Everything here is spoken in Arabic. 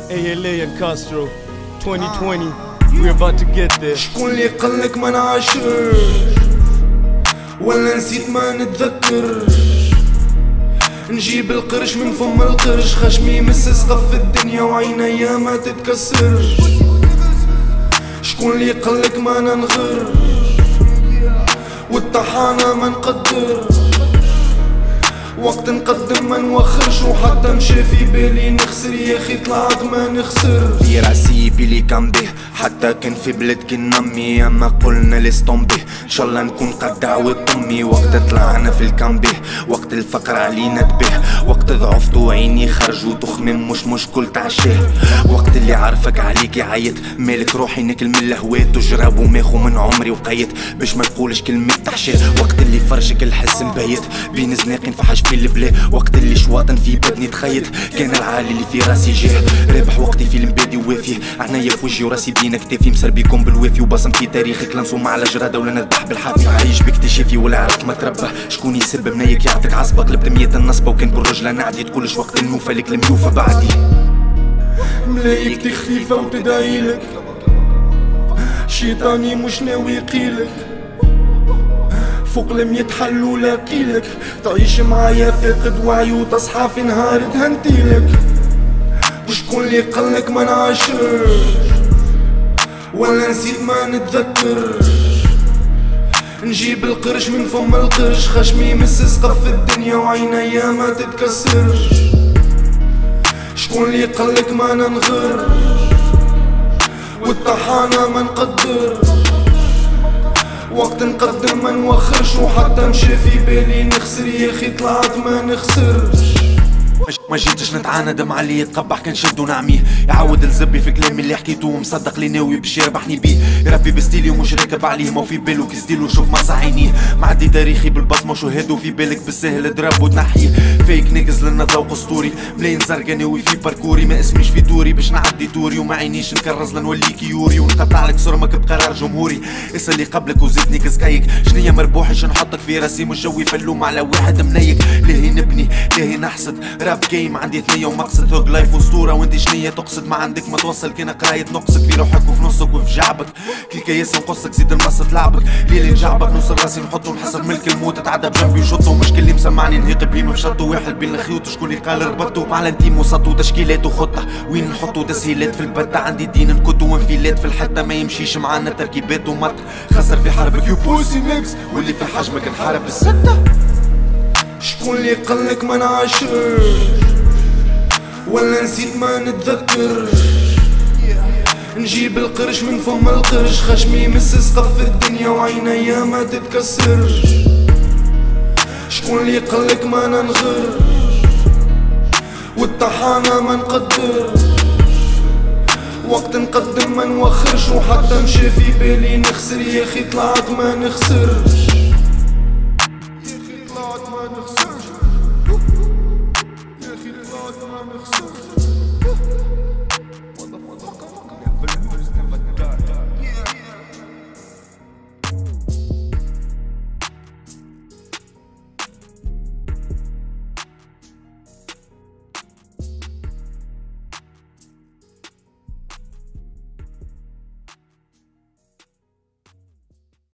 ALA and Castro 2020. We're about to get there. شكون اللي قالك ما نعاشرش ولا نسيت ما نتذكرش؟ نجيب القرش من فم القرش، خشمي مس سقف الدنيا وعينيا ما تتكسرش. شكون اللي قالك ما ننغرش والطحانة ما نقدرش؟ وقت نقدم ما نوخرش وحتى مشى في بالي نخسر، يا اخي طلعت ما نخسر. في راسي بيلي كان به حتى كان في بلد كنا امي، اما قلنا لستومبي ان شاء الله نكون قد دعوة امي. وقت طلعنا في الكامبي وقت الفقر علينا تبه، وقت ضعفت وعيني خرجوا تخمم مش مشكل تعشيه. وقت اللي عارفك عليك يعيط مالك روحي ناكل من الهوات وجراب وماخو من عمري وقيت باش ما تقولش كلمة تحشيه. وقت اللي فرجك الحس مبيت بين زناقي نفحش في البلا، وقت اللي شواطن في بدني تخيط كان العالي اللي في راسي جاه. رابح وقتي في المبادي ووافي عنايا في وجهي وراسي بين كتافي مسربيكم بالوافي، وبصمتي تاريخك لنصوم على جرادة ولا نذبح بالحافي. عايش باكتشافي ولا عرف ما تربى، شكون يسب منايك يعطيك عصبة قلبت مية النصبة، وكان بالرجلة نعدي تقولش وقت النوفة لك الميوفة بعدي. ملايكتي خفيفة وتدعيلك، شيطاني مش ناوي يقيلك، فوق لم يتحلوا لاقيلك. تعيش معايا فاقد وعي وتصحى في نهار تهنتيلك. وشكون اللي قالك ما نعاشرش ولا نسيت ما نتذكرش؟ نجيب القرش من فم القرش، خشمي مس سقف الدنيا وعينيا ما تتكسرش. شكون اللي قالك ما ننغرش والطحانة ما نقدرش؟ وقت نقدم ما نوخرش وحتى مشى في بالي نخسر، يا اخي طلعت ما نخسرش. ما جيتش نتعاند مع اللي يتقبح كان شد ونعميه، يعاود الزبي في كلامي اللي حكيته ومصدق لي ناوي باش يربحني بيه. يربي بستيلي ومش راكب عليه، ما في بالو كستيلو شوف مصا عينيه. معدي تاريخي بالبصمة وشهاده في بالك بالسهل ضرب وتنحيه. فيك نيكز لنا ذوق اسطوري ملاين زرقا ناوي في باركوري، ما اسميش في دوري باش نعدي توري وما عينيش نكرز لنوليك يوري ونقطع لك صرمك بقرار جمهوري. اسال اللي قبلك وزدني كسكايك شنيا مربوحي شنحطك في راسي مش جوي فلوم على واحد منيك. ليه نبني ليه نحسد راب جيم عندي ثنية ومقصد ثوق لايف واسطورة، وانت شنية تقصد ما عندك ما توصل كان قراية نقصك في روحك وفي نصك وفي جعبك. كل كياس نقصك زيد المصة لعبك ليلي نجعبك نص راسي نحطو نحسب ملك الموت تعدى بجنبي وشطو. مش كل مسمعني نهيق بيه مفشطو واحد بين الخيوط شكون اللي قال ربطو مع الانتيم وسطو تشكيلات وخطة وين نحطو تسهيلات في البتة. عندي دين نكتو وانفيلات في الحتة ما يمشيش معانا تركيبات ومط خسر في حربك يو بوسي ميكس واللي في حجمك نحارب الستة. شكون اللي قالك ما نعاشرش ولا نسيت ما نتذكرش؟ نجيب القرش من فم القرش، خشمي مس سقف الدنيا وعينيا ما تتكسرش. شكون اللي قالك ما ننغرش والطحانة ما نقدرش؟ وقت نقدم ما نوخرش وحتى مشى في بالي نخسر، يا اخي طلعت ما نخسرش.